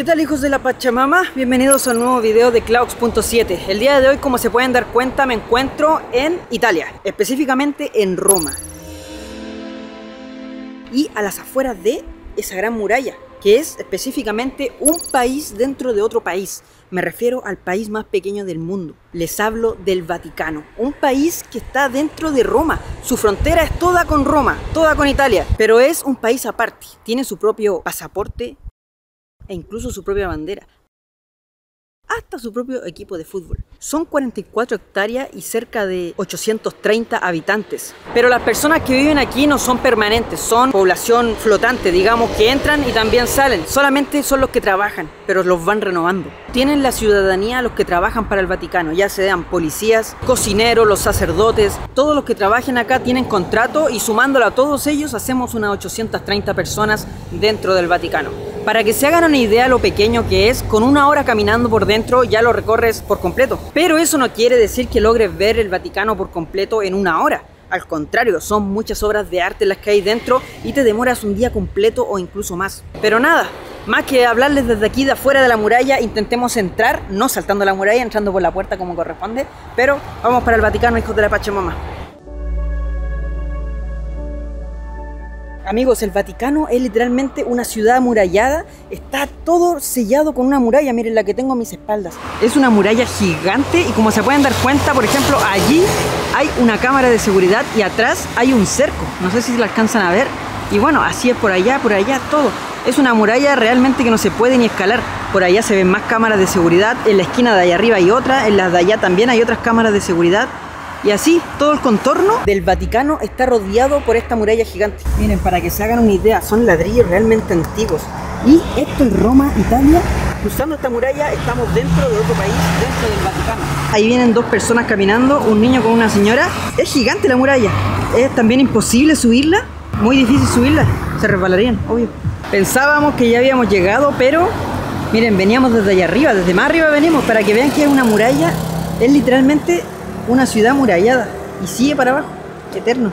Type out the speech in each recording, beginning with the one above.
tal, hijos de la Pachamama? Bienvenidos a un nuevo video de Claux.7. El día de hoy, como se pueden dar cuenta, me encuentro en Italia, específicamente en Roma, y a las afueras de esa gran muralla, que es específicamente un país dentro de otro país. Me refiero al país más pequeño del mundo. Les hablo del Vaticano, un país que está dentro de Roma. Su frontera es toda con Roma, toda con Italia, pero es un país aparte. Tiene su propio pasaporte e incluso su propia bandera, hasta su propio equipo de fútbol. Son 44 hectáreas y cerca de 830 habitantes. Pero las personas que viven aquí no son permanentes, son población flotante, digamos, que entran y también salen. Solamente son los que trabajan, pero los van renovando. Tienen la ciudadanía los que trabajan para el Vaticano, ya sean policías, cocineros, los sacerdotes. Todos los que trabajen acá tienen contrato y sumándolo a todos ellos hacemos unas 830 personas dentro del Vaticano. Para que se hagan una idea lo pequeño que es, con una hora caminando por dentro ya lo recorres por completo. Pero eso no quiere decir que logres ver el Vaticano por completo en una hora. Al contrario, son muchas obras de arte las que hay dentro y te demoras un día completo o incluso más. Pero nada, más que hablarles desde aquí de afuera de la muralla, intentemos entrar, no saltando la muralla, entrando por la puerta como corresponde, pero vamos para el Vaticano, hijos de la Pachamama. Amigos, el Vaticano es literalmente una ciudad amurallada, está todo sellado con una muralla, miren la que tengo a mis espaldas. Es una muralla gigante y como se pueden dar cuenta, por ejemplo, allí hay una cámara de seguridad y atrás hay un cerco, no sé si se la alcanzan a ver, y bueno, así es por allá, todo. Es una muralla realmente que no se puede ni escalar. Por allá se ven más cámaras de seguridad, en la esquina de allá arriba hay otra, en las de allá también hay otras cámaras de seguridad. Y así, todo el contorno del Vaticano está rodeado por esta muralla gigante. Miren, para que se hagan una idea, son ladrillos realmente antiguos. Y esto es Roma, Italia. Cruzando esta muralla estamos dentro de otro país, dentro del Vaticano. Ahí vienen dos personas caminando, un niño con una señora. Es gigante la muralla. Es también imposible subirla, muy difícil subirla. Se resbalarían, obvio. Pensábamos que ya habíamos llegado, pero miren, veníamos desde allá arriba, desde más arriba venimos, para que vean que es una muralla. Es literalmente una ciudad amurallada y sigue para abajo, eterno.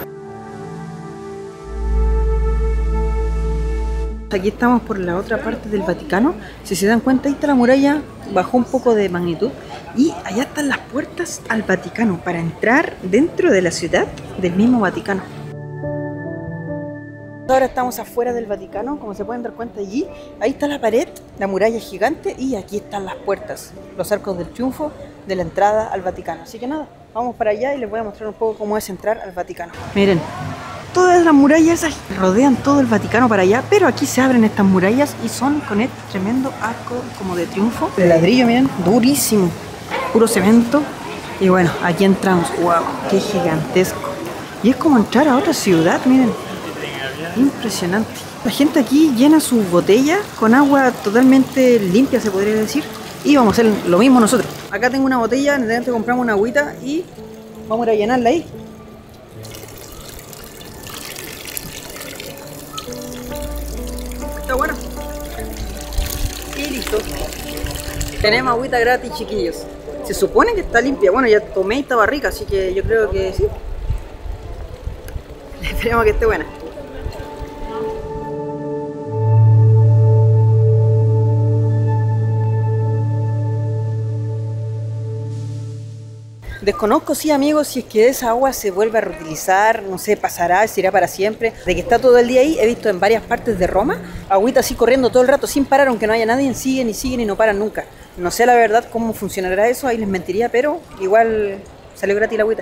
Aquí estamos por la otra parte del Vaticano. Si se dan cuenta, ahí está la muralla, bajó un poco de magnitud y allá están las puertas al Vaticano para entrar dentro de la ciudad del mismo Vaticano. Ahora estamos afuera del Vaticano, como se pueden dar cuenta allí, ahí está la pared, la muralla gigante y aquí están las puertas, los arcos del triunfo de la entrada al Vaticano. Así que nada, vamos para allá y les voy a mostrar un poco cómo es entrar al Vaticano. Miren, todas las murallas rodean todo el Vaticano para allá, pero aquí se abren estas murallas y son con este tremendo arco como de triunfo, de ladrillo, miren, durísimo, puro cemento. Y bueno, aquí entramos, wow, qué gigantesco. Y es como entrar a otra ciudad, miren. Impresionante. La gente aquí llena sus botellas con agua totalmente limpia, se podría decir. Y vamos a hacer lo mismo nosotros. Acá tengo una botella, necesariamente compramos una agüita y vamos a ir a llenarla ahí. Está bueno. Y listo. Tenemos agüita gratis, chiquillos. Se supone que está limpia. Bueno, ya tomé y estaba rica, así que yo creo que sí. Esperemos que esté buena. Desconozco, sí, amigos, si es que esa agua se vuelve a reutilizar, no sé, pasará, se irá para siempre. De que está todo el día ahí, he visto en varias partes de Roma, agüita así corriendo todo el rato sin parar, aunque no haya nadie, siguen y no paran nunca. No sé la verdad cómo funcionará eso, ahí les mentiría, pero igual salió gratis la agüita.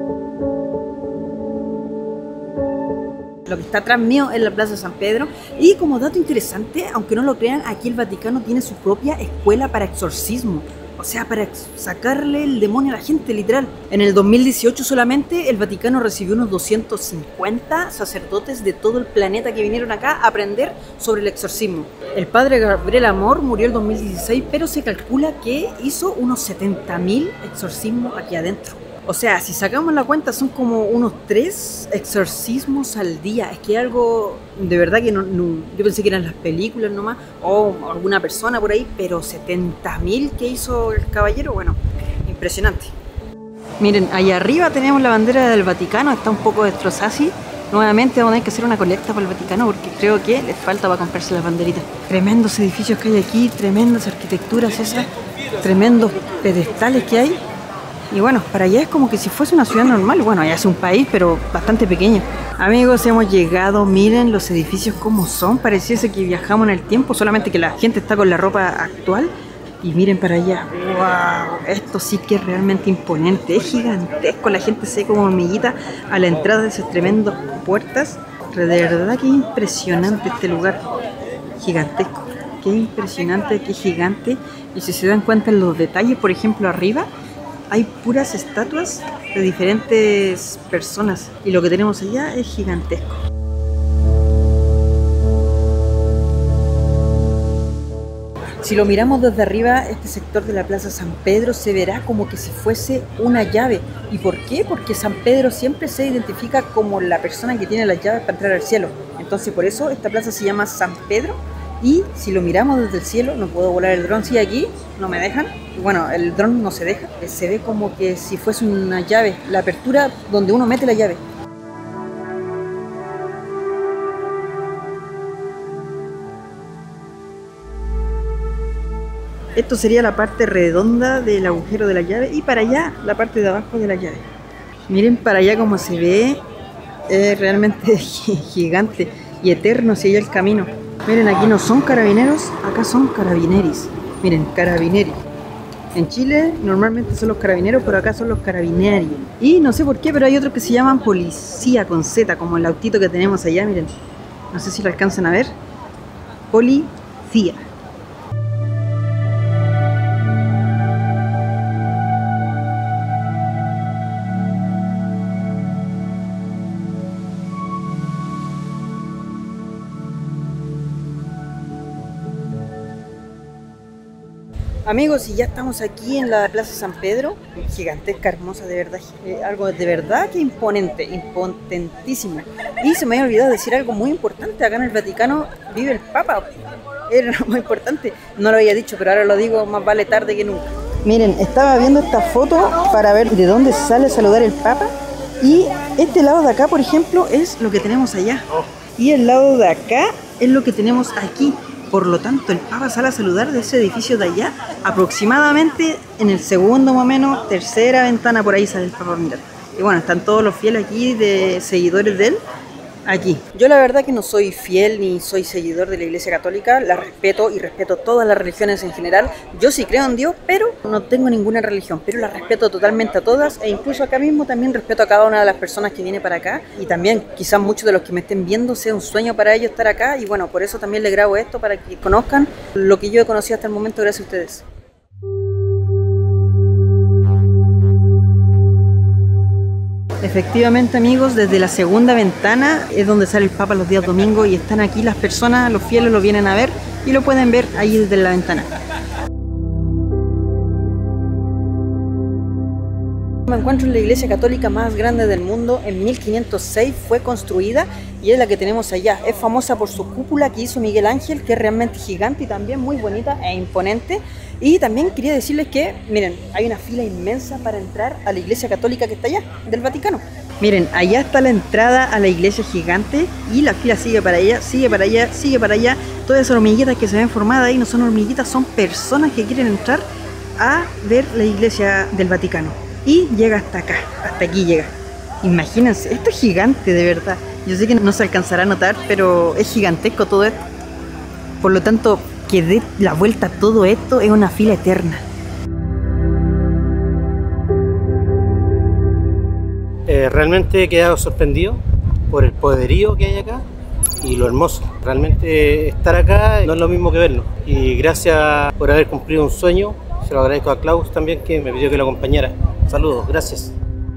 Lo que está atrás mío es la Plaza San Pedro. Y como dato interesante, aunque no lo crean, aquí el Vaticano tiene su propia escuela para exorcismo. O sea, para sacarle el demonio a la gente, literal. En el 2018 solamente el Vaticano recibió unos 250 sacerdotes de todo el planeta que vinieron acá a aprender sobre el exorcismo. El padre Gabriel Amor murió en el 2016, pero se calcula que hizo unos 70.000 exorcismos aquí adentro. O sea, si sacamos la cuenta son como unos 3 exorcismos al día. Es que algo de verdad que no, yo pensé que eran las películas nomás o alguna persona por ahí, pero 70.000 que hizo el caballero, bueno, impresionante. Miren, allá arriba tenemos la bandera del Vaticano, está un poco destrozada así, Nuevamente vamos a tener que hacer una colecta para el Vaticano porque creo que les falta para comprarse las banderitas. Tremendos edificios que hay aquí, tremendas arquitecturas esas, tremendos pedestales que hay. Y bueno, para allá es como que si fuese una ciudad normal. Bueno, ya es un país, pero bastante pequeño. Amigos, hemos llegado. Miren los edificios como son. Pareciese que viajamos en el tiempo, solamente que la gente está con la ropa actual. Y miren para allá. ¡Wow! Esto sí que es realmente imponente. Es gigantesco. La gente se ve como hormiguita a la entrada de esas tremendas puertas. De verdad que es impresionante este lugar. Gigantesco. Qué impresionante, qué gigante. Y si se dan cuenta en los detalles, por ejemplo, arriba hay puras estatuas de diferentes personas y lo que tenemos allá es gigantesco. Si lo miramos desde arriba, este sector de la Plaza San Pedro se verá como que si fuese una llave. ¿Y por qué? Porque San Pedro siempre se identifica como la persona que tiene las llaves para entrar al cielo. Entonces por eso esta plaza se llama San Pedro. Y si lo miramos desde el cielo, no puedo volar el dron, sí, aquí no me dejan. Bueno, el dron no se deja, se ve como que si fuese una llave, la apertura donde uno mete la llave. Esto sería la parte redonda del agujero de la llave y para allá la parte de abajo de la llave. Miren para allá como se ve, es realmente gigante y eterno si hay el camino. Miren, aquí no son carabineros, acá son carabineris. Miren, carabineri. En Chile normalmente son los carabineros, pero acá son los carabineri. Y no sé por qué, pero hay otros que se llaman policía con Z, como el autito que tenemos allá, miren. No sé si lo alcanzan a ver. Policía. Amigos, y ya estamos aquí en la Plaza San Pedro, gigantesca, hermosa, de verdad, algo de verdad que imponente, imponentísimo. Y se me había olvidado decir algo muy importante, acá en el Vaticano vive el Papa, era lo más importante, no lo había dicho, pero ahora lo digo, más vale tarde que nunca. Miren, estaba viendo esta foto para ver de dónde sale a saludar el Papa, y este lado de acá, por ejemplo, es lo que tenemos allá, y el lado de acá es lo que tenemos aquí. Por lo tanto, el Papa sale a saludar de ese edificio de allá, aproximadamente en el segundo, más o menos, tercera ventana, por ahí sale el Papa a mirar. Y bueno, están todos los fieles aquí, de seguidores de él, aquí. Yo la verdad que no soy fiel ni soy seguidor de la Iglesia Católica, la respeto y respeto todas las religiones en general. Yo sí creo en Dios, pero no tengo ninguna religión, pero la respeto totalmente a todas e incluso acá mismo también respeto a cada una de las personas que viene para acá y también quizás muchos de los que me estén viendo sea un sueño para ellos estar acá y bueno, por eso también les grabo esto para que conozcan lo que yo he conocido hasta el momento gracias a ustedes. Efectivamente, amigos, desde la segunda ventana es donde sale el Papa los días domingos y están aquí las personas, los fieles lo vienen a ver y lo pueden ver ahí desde la ventana. Me encuentro en la iglesia católica más grande del mundo. En 1506 fue construida y es la que tenemos allá. Es famosa por su cúpula que hizo Miguel Ángel, que es realmente gigante y también muy bonita e imponente. Y también quería decirles que, miren, hay una fila inmensa para entrar a la iglesia católica que está allá, del Vaticano. Miren, allá está la entrada a la iglesia gigante y la fila sigue para allá, sigue para allá, sigue para allá. Todas esas hormiguitas que se ven formadas ahí no son hormiguitas, son personas que quieren entrar a ver la iglesia del Vaticano. Y llega hasta acá, hasta aquí llega. Imagínense, esto es gigante de verdad. Yo sé que no se alcanzará a notar, pero es gigantesco todo esto. Por lo tanto, que dé la vuelta a todo esto es una fila eterna. Realmente he quedado sorprendido por el poderío que hay acá y lo hermoso. Realmente estar acá no es lo mismo que verlo. Y gracias por haber cumplido un sueño. Se lo agradezco a Klaus también, que me pidió que lo acompañara. Saludos, gracias.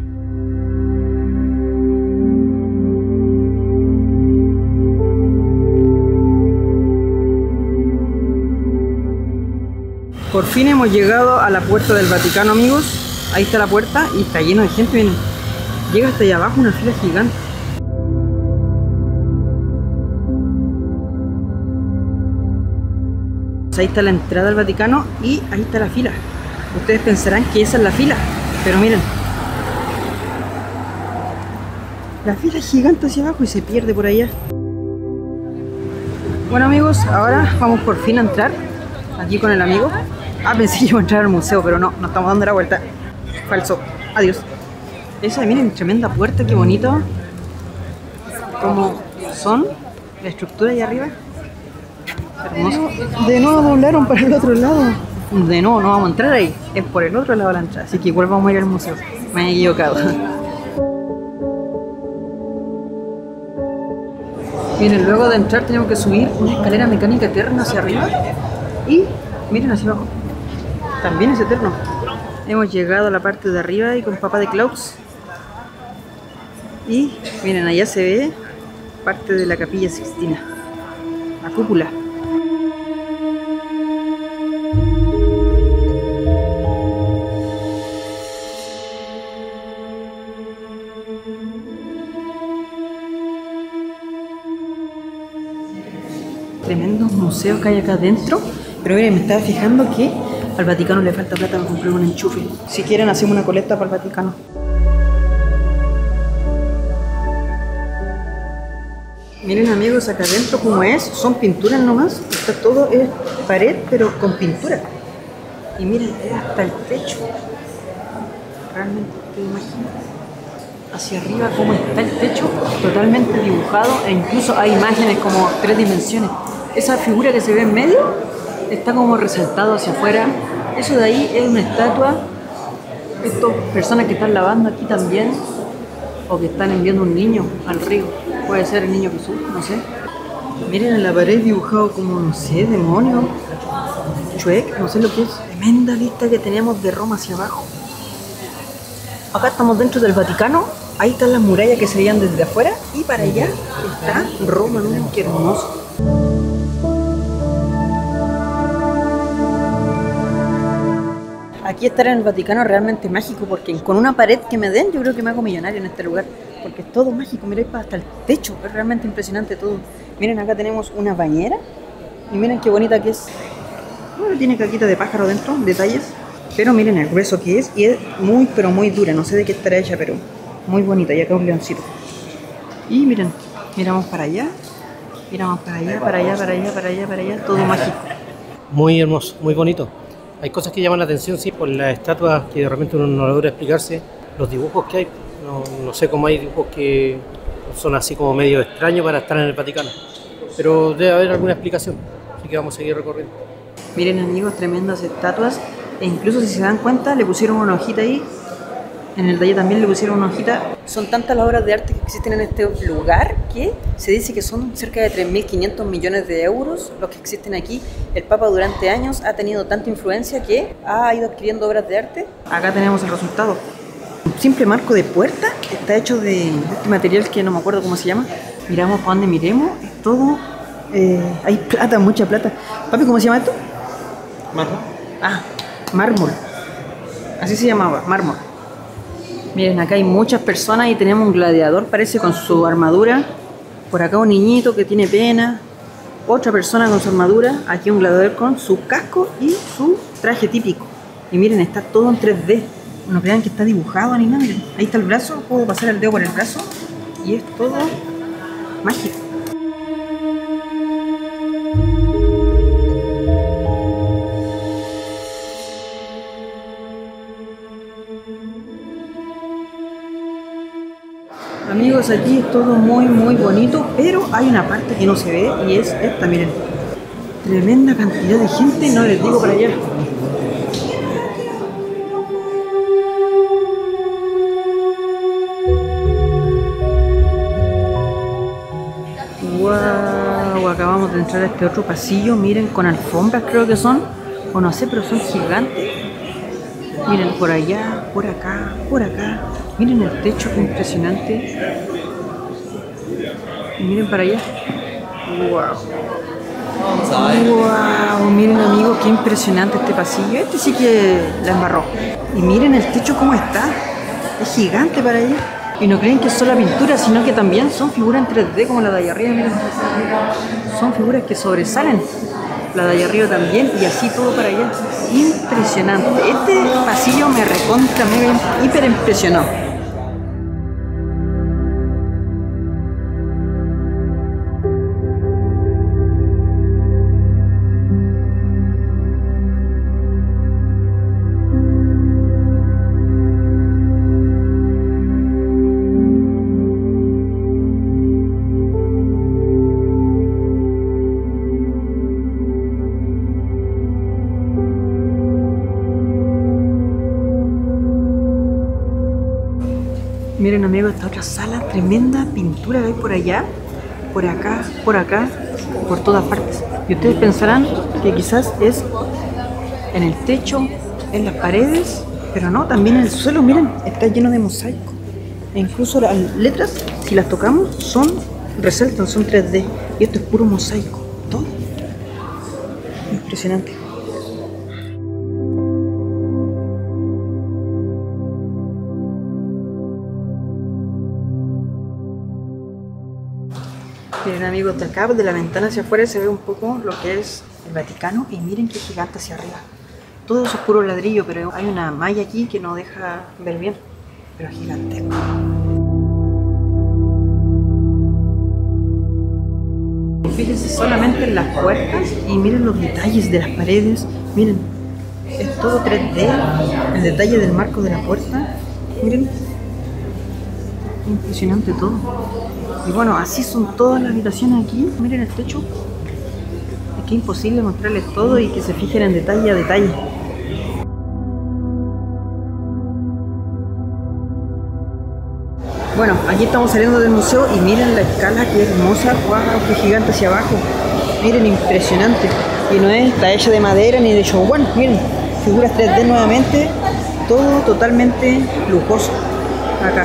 Por fin hemos llegado a la puerta del Vaticano, amigos. Ahí está la puerta y está lleno de gente, miren. Llega hasta allá abajo una fila gigante. Ahí está la entrada al Vaticano y ahí está la fila. Ustedes pensarán que esa es la fila, pero miren. La fila es gigante hacia abajo y se pierde por allá. Bueno amigos, ahora vamos por fin a entrar aquí con el amigo. Ah, pensé que iba a entrar al museo, pero no, nos estamos dando la vuelta. Falso. Adiós. Esa, miren, tremenda puerta, qué bonito. Como son la estructura allá arriba. Hermoso. De nuevo doblaron para el otro lado. De nuevo, no vamos a entrar ahí. Es por el otro lado de la entrada. Así que igual vamos a ir al museo. Me he equivocado. Miren, luego de entrar tenemos que subir una escalera mecánica eterna hacia arriba. Y miren hacia abajo. También es eterno. Hemos llegado a la parte de arriba y con papá de Klaus. Y miren, allá se ve parte de la Capilla Sixtina. La cúpula. Tremendos museos que hay acá adentro. Pero miren, me estaba fijando que al Vaticano le falta plata para comprar un enchufe. Si quieren hacemos una colecta para el Vaticano. Miren amigos, acá adentro como es, son pinturas nomás. Está todo es pared pero con pintura. Y miren, es hasta el techo. Realmente te imaginas hacia arriba cómo está el techo, totalmente dibujado, e incluso hay imágenes como 3 dimensiones. Esa figura que se ve en medio está como resaltado hacia afuera. Eso de ahí es una estatua. Estas personas que están lavando aquí también, o que están enviando un niño al río. Puede ser el niño Jesús, no sé. Miren en la pared dibujado como, no sé, demonio, Shrek, no sé lo que es. Tremenda vista que tenemos de Roma hacia abajo. Acá estamos dentro del Vaticano. Ahí están las murallas que se veían desde afuera. Y para allá está Roma. Miren qué hermoso. Aquí estar en el Vaticano es realmente mágico, porque con una pared que me den yo creo que me hago millonario en este lugar, porque es todo mágico. Miren hasta el techo, es realmente impresionante todo. Miren, acá tenemos una bañera y miren qué bonita que es. Bueno, tiene caquita de pájaro dentro, detalles, pero miren el grueso que es, y es muy pero muy dura, no sé de qué estará hecha, pero muy bonita. Y acá un leoncito. Y miren, miramos para allá, miramos para allá, para allá, para allá, para allá, para allá, todo mágico. Muy hermoso, muy bonito. Hay cosas que llaman la atención, sí, por las estatuas que de repente uno no logra explicarse, los dibujos que hay. No sé cómo hay dibujos que son así como medio extraños para estar en el Vaticano, pero debe haber alguna explicación, así que vamos a seguir recorriendo. Miren amigos, tremendas estatuas, e incluso si se dan cuenta le pusieron una hojita ahí. En el taller también le pusieron una hojita. Son tantas las obras de arte que existen en este lugar que se dice que son cerca de 3.500 millones de euros los que existen aquí. El Papa durante años ha tenido tanta influencia que ha ido adquiriendo obras de arte. Acá tenemos el resultado. Un simple marco de puerta está hecho de este material que no me acuerdo cómo se llama. Miramos para donde miremos, es todo... hay plata, mucha plata. Papi, ¿cómo se llama esto? Mármol. Ah, mármol. Así se llamaba, mármol. Miren, acá hay muchas personas y tenemos un gladiador, parece, con su armadura. Por acá un niñito que tiene pena. Otra persona con su armadura. Aquí un gladiador con su casco y su traje típico. Y miren, está todo en 3D. No crean que está dibujado ni nada. Miren, ahí está el brazo, puedo pasar el dedo por el brazo. Y es todo mágico. Amigos, aquí es todo muy bonito, pero hay una parte que no se ve y es esta, miren. Tremenda cantidad de gente, no les digo para allá. Wow, acabamos de entrar a este otro pasillo, miren, con alfombras creo que son, o no sé, pero son gigantes. Miren, por allá, por acá, por acá. Miren el techo, qué impresionante. Y miren para allá. Wow. Wow, miren amigos, qué impresionante este pasillo. Este sí que la embarró. Y miren el techo cómo está. Es gigante para allá. Y no creen que es solo pintura, sino que también son figuras en 3D como la de allá arriba, miren. Son figuras que sobresalen. La de allá arriba también, y así todo para allá. Impresionante. Este pasillo me recontra, mega, hiper impresionó. Miren amigos, esta otra sala, tremenda pintura que hay por allá, por acá, por todas partes. Y ustedes pensarán que quizás es en el techo, en las paredes, pero no, también en el suelo, miren, está lleno de mosaico. E incluso las letras, si las tocamos, resaltan, son 3D. Y esto es puro mosaico, todo. Impresionante. Miren amigos, de acá, de la ventana hacia afuera se ve un poco lo que es el Vaticano y miren qué gigante hacia arriba. Todo eso es puro ladrillo, pero hay una malla aquí que no deja ver bien, pero es gigantesco. Fíjense solamente en las puertas y miren los detalles de las paredes, miren, es todo 3D, el detalle del marco de la puerta, miren, impresionante todo. Y bueno, así son todas las habitaciones aquí. Miren el techo. Es que es imposible mostrarles todo y que se fijen en detalle a detalle. Bueno, aquí estamos saliendo del museo y miren la escala, que hermosa. ¡Wow! ¡Qué gigante hacia abajo! Miren, impresionante. Y no está hecha de madera ni de shogun. Miren, figuras 3D nuevamente. Todo totalmente lujoso acá.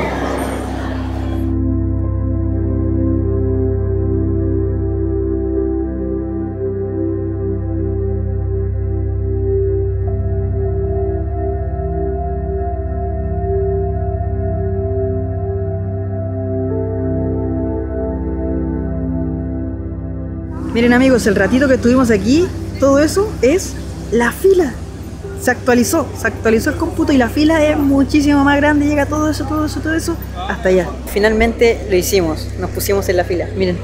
Miren amigos, el ratito que estuvimos aquí, todo eso es la fila. Se actualizó el cómputo y la fila es muchísimo más grande, llega todo eso, hasta allá. Finalmente lo hicimos, nos pusimos en la fila, miren.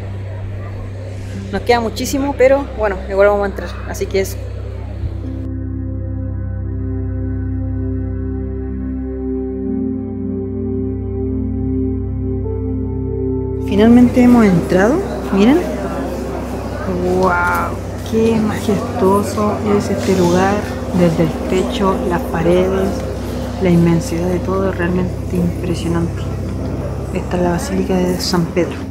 Nos queda muchísimo, pero bueno, igual vamos a entrar, así que es... Finalmente hemos entrado, miren. ¡Wow! ¡Qué majestuoso es este lugar! Desde el techo, las paredes, la inmensidad de todo es realmente impresionante. Esta es la Basílica de San Pedro.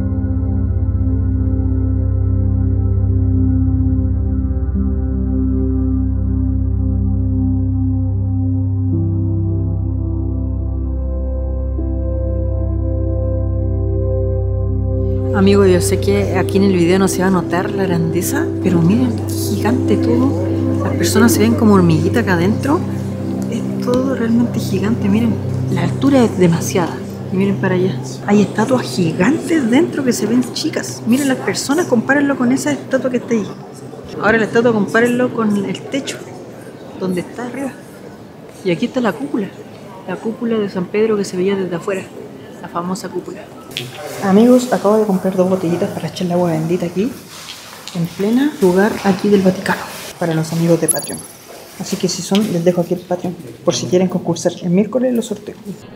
Amigos, yo sé que aquí en el video no se va a notar la grandeza, pero miren, gigante todo. Las personas se ven como hormiguita acá adentro. Es todo realmente gigante, miren. La altura es demasiada. Y miren para allá. Hay estatuas gigantes dentro que se ven chicas. Miren las personas, compárenlo con esa estatua que está ahí. Ahora la estatua compárenlo con el techo, donde está arriba. Y aquí está la cúpula de San Pedro que se veía desde afuera. La famosa cúpula. Amigos, acabo de comprar 2 botellitas para echar el agua bendita aquí, en plena lugar aquí del Vaticano, para los amigos de Patreon. Así que si son, les dejo aquí el Patreon, por si quieren concursar. El miércoles los sorteo.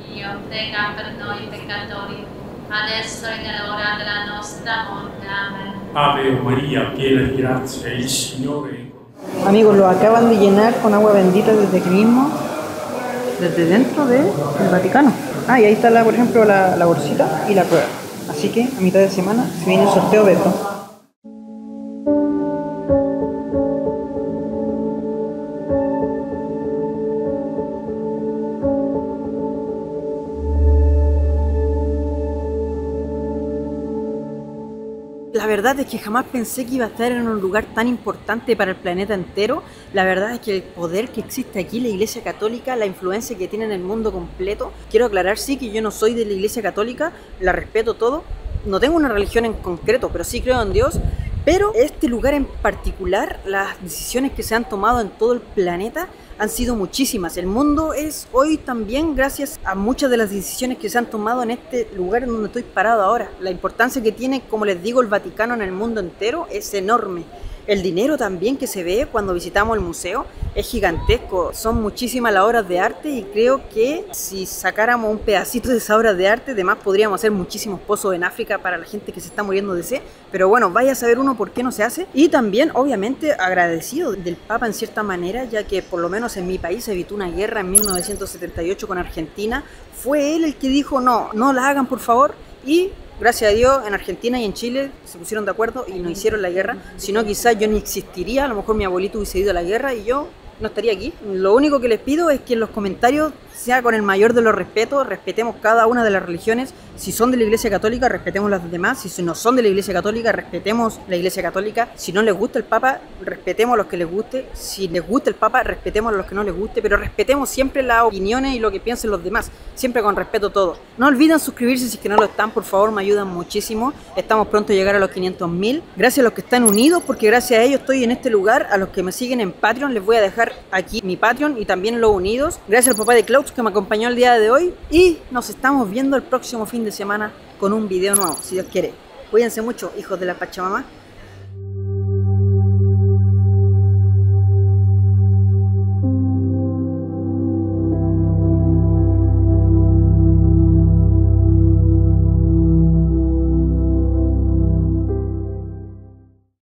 Ave María, piena di grazia, il Signore. Amigos, lo acaban de llenar con agua bendita desde aquí mismo, desde dentro del Vaticano. Ah, y ahí está, por ejemplo, la bolsita y la prueba. Así que a mitad de semana se viene el sorteo de esto. La verdad es que jamás pensé que iba a estar en un lugar tan importante para el planeta entero. La verdad es que el poder que existe aquí, la Iglesia Católica, la influencia que tiene en el mundo completo. Quiero aclarar, sí, que yo no soy de la Iglesia Católica, la respeto todo. No tengo una religión en concreto, pero sí creo en Dios. Pero este lugar en particular, las decisiones que se han tomado en todo el planeta han sido muchísimas. El mundo es hoy también gracias a muchas de las decisiones que se han tomado en este lugar en donde estoy parado ahora. La importancia que tiene, como les digo, el Vaticano en el mundo entero es enorme. El dinero también que se ve cuando visitamos el museo es gigantesco. Son muchísimas las obras de arte y creo que si sacáramos un pedacito de esas obras de arte, además podríamos hacer muchísimos pozos en África para la gente que se está muriendo de sed. Pero bueno, vaya a saber uno por qué no se hace. Y también, obviamente, agradecido del Papa en cierta manera, ya que por lo menos en mi país se evitó una guerra en 1978 con Argentina. Fue él el que dijo, no la hagan por favor. Y gracias a Dios, en Argentina y en Chile se pusieron de acuerdo y no hicieron la guerra. Si no, quizás yo ni existiría, a lo mejor mi abuelito hubiese ido a la guerra y yo no estaría aquí. Lo único que les pido es que en los comentarios sea con el mayor de los respetos, respetemos cada una de las religiones. Si son de la Iglesia Católica, respetemos las demás. Si no son de la Iglesia Católica, respetemos la Iglesia Católica. Si no les gusta el Papa, respetemos a los que les guste. Si les gusta el Papa, respetemos a los que no les guste, pero respetemos siempre las opiniones y lo que piensen los demás, siempre con respeto todo. No olviden suscribirse si es que no lo están, por favor, me ayudan muchísimo. Estamos pronto a llegar a los 500.000. Gracias a los que están unidos, porque gracias a ellos estoy en este lugar. A los que me siguen en Patreon, les voy a dejar aquí mi Patreon y también los unidos. Gracias al papá de Clouds que me acompañó el día de hoy y nos estamos viendo el próximo fin de semana con un video nuevo, si Dios quiere. Cuídense mucho, hijos de la Pachamama.